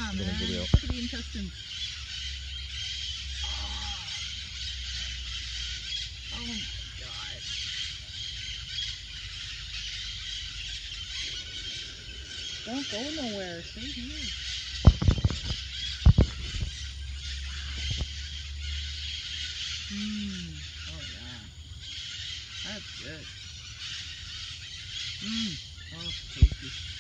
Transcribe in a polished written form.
Yeah, man. Video. Look at the intestines. Oh my god. Don't go nowhere. Stay here. Oh yeah. That's good. Oh, tasty.